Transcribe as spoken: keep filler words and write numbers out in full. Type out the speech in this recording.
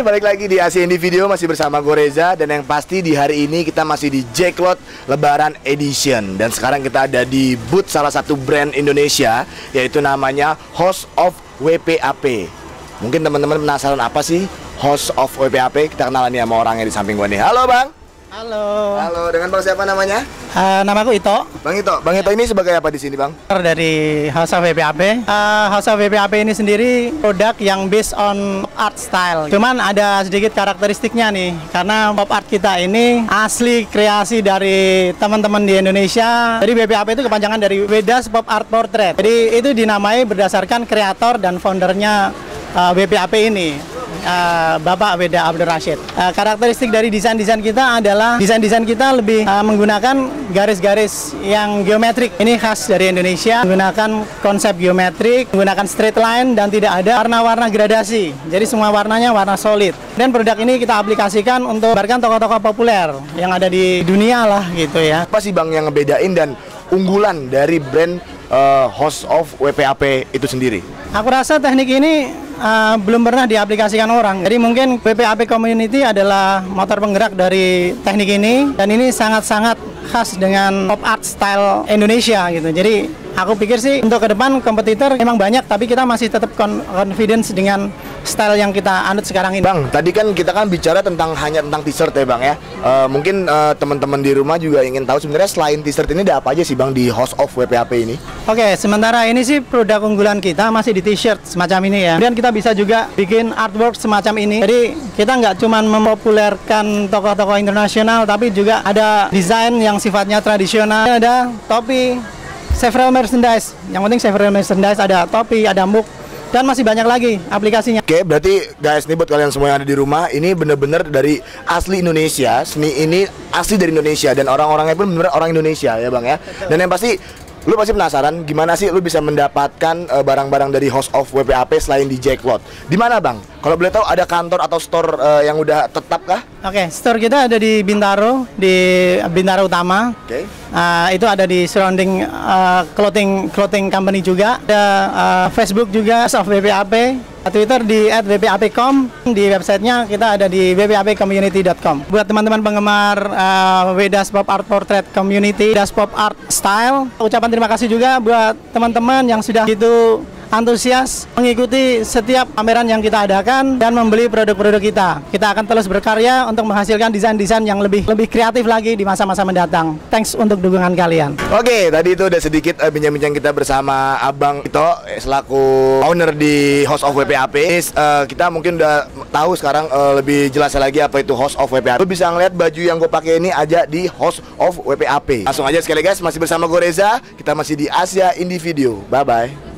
balik lagi di Asia Indie Video masih bersama gue Reza. Dan yang pasti di hari ini kita masih di Jacklot Lebaran Edition. Dan sekarang kita ada di booth salah satu brand Indonesia, yaitu namanya House of W P A P. Mungkin teman-teman penasaran apa sih House of W P A P? Kita kenalan nih sama orangnya di samping gue nih. Halo Bang. Halo. Halo, dengan Bang siapa namanya? Uh, namaku Ito. Bang Ito. Bang Ito ini sebagai apa di sini, Bang? Dari House of W P A P. Uh, House of W P A P ini sendiri produk yang based on art style. Cuman ada sedikit karakteristiknya nih, karena pop art kita ini asli kreasi dari teman-teman di Indonesia. Jadi W P A P itu kepanjangan dari Wedas Pop Art Portrait. Jadi itu dinamai berdasarkan kreator dan foundernya uh, W P A P ini. Uh, Bapak Weda Abdul Rashid. Uh, karakteristik dari desain-desain kita adalah desain-desain kita lebih uh, menggunakan garis-garis yang geometrik. Ini khas dari Indonesia, menggunakan konsep geometrik, menggunakan straight line dan tidak ada warna-warna gradasi. Jadi semua warnanya warna solid. Dan produk ini kita aplikasikan untuk barkan tokoh-tokoh populer yang ada di dunia lah gitu ya. Apa sih Bang yang ngebedain dan unggulan dari brand uh, House of W P A P itu sendiri? Aku rasa teknik ini Uh, belum pernah diaplikasikan orang. Jadi mungkin W P A P Community adalah motor penggerak dari teknik ini, dan ini sangat-sangat khas dengan pop art style Indonesia gitu. Jadi aku pikir sih untuk ke depan kompetitor memang banyak, tapi kita masih tetap confidence dengan style yang kita anut sekarang ini. Bang, tadi kan kita kan bicara tentang hanya tentang t-shirt ya Bang ya. Uh, mungkin uh, teman-teman di rumah juga ingin tahu sebenarnya selain t-shirt ini ada apa aja sih Bang di House of W P A P ini? Oke, sementara ini sih produk unggulan kita masih di t-shirt semacam ini ya. Kemudian kita bisa juga bikin artwork semacam ini. Jadi kita nggak cuma mempopulerkan tokoh-tokoh internasional, tapi juga ada desain yang sifatnya tradisional. Ada topi, several merchandise. Yang penting several merchandise, ada topi, ada mug, dan masih banyak lagi aplikasinya. Oke, berarti guys, nih buat kalian semua yang ada di rumah, ini bener-bener dari asli Indonesia. Seni ini asli dari Indonesia dan orang-orangnya pun bener orang Indonesia ya Bang ya. Dan yang pasti lu pasti penasaran gimana sih lu bisa mendapatkan barang-barang uh, dari House of W P A P selain di Jacklot. Di mana Bang? Kalau boleh tahu ada kantor atau store uh, yang udah tetap kah? Oke, okay, store kita ada di Bintaro, di Bintaro Utama. Oke. Okay. Uh, itu ada di surrounding uh, clothing clothing company juga. Ada uh, Facebook juga House of W P A P. Twitter di at w p a p dot com, di websitenya kita ada di w p a p community dot com. Buat teman-teman penggemar uh, Wedas Pop Art Portrait Community, Wedas Pop Art Style, ucapan terima kasih juga buat teman-teman yang sudah gitu antusias mengikuti setiap pameran yang kita adakan dan membeli produk-produk kita. Kita akan terus berkarya untuk menghasilkan desain-desain yang lebih lebih kreatif lagi di masa-masa mendatang. Thanks untuk dukungan kalian. Oke, tadi itu udah sedikit uh, bincang-bincang kita bersama Abang Ito selaku owner di House of W P A P. Uh, kita mungkin udah tahu sekarang uh, lebih jelas lagi apa itu House of W P A P. Lu bisa ngeliat baju yang gue pakai ini aja di House of W P A P. Langsung aja sekali guys, masih bersama gue Reza. Kita masih di Asia Indie Video. Bye bye.